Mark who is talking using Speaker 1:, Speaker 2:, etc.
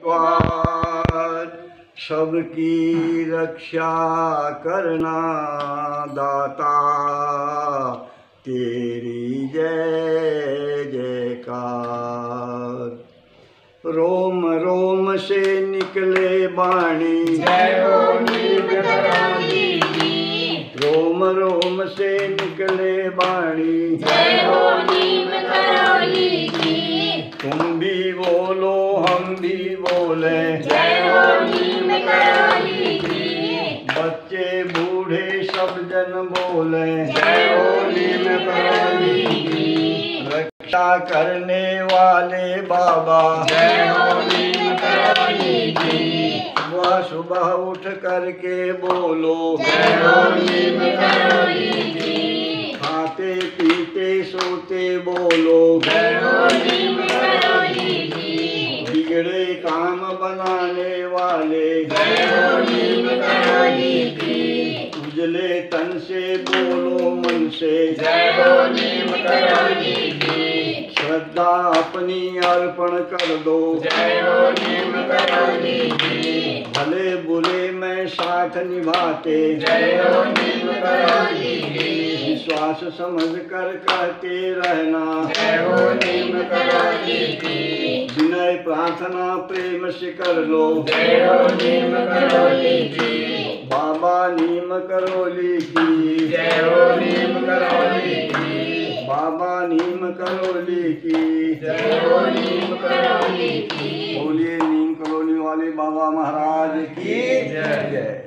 Speaker 1: पार, सबकी रक्षा करना दाता, तेरी जय जयकार। रोम रोम से निकले वाणी,
Speaker 2: जय हो नीम करौली की।
Speaker 1: रोम रोम से निकले वाणी,
Speaker 2: जय हो नीम करौली की।
Speaker 1: तुम भी बोलो हम भी बोले,
Speaker 2: जय हो नीम करौली की।
Speaker 1: बच्चे बूढ़े सब जन बोले,
Speaker 2: जय हो नीम करौली की।
Speaker 1: रक्षा करने वाले बाबा,
Speaker 2: जय हो नीम करौली की।
Speaker 1: सुबह सुबह उठ करके बोलो,
Speaker 2: जय हो नीम करौली की।
Speaker 1: खाते पीते सोते बोलो,
Speaker 2: जय हो नीम करौली की।
Speaker 1: बिगड़े काम बनाने वाले,
Speaker 2: जय हो नीम करौली की।
Speaker 1: उजले तन से बोलो मन से,
Speaker 2: जय हो नीम करौली की।
Speaker 1: श्रद्धा अपनी अर्पण कर दो,
Speaker 2: जय हो नीम करौली की।
Speaker 1: भले बुरे में साथ निभाते,
Speaker 2: जय हो नीम करौली की।
Speaker 1: विश्वास समझ कर कहते रहना,
Speaker 2: जय हो नीम करौली की।
Speaker 1: विनय प्रार्थना प्रेम से कर लो,
Speaker 2: जय हो नीम करौली की।
Speaker 1: बाबा नीम करौली की,
Speaker 2: जय हो नीम करौली की।
Speaker 1: बाबा नीम करौली की,
Speaker 2: जय हो नीम करौली की।
Speaker 1: बोलिए नीम करौली वाले बाबा महाराज की जय।